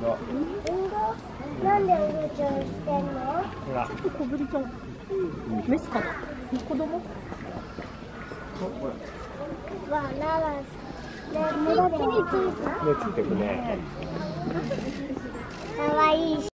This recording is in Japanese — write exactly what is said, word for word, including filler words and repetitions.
動。 運動？なんでうろちょろしてんの？ ほら。 ちょっと小ぶりちゃん。メスかな。子供。 わ、なら、ね、目についた？ 目ついてくね。 かわいいし。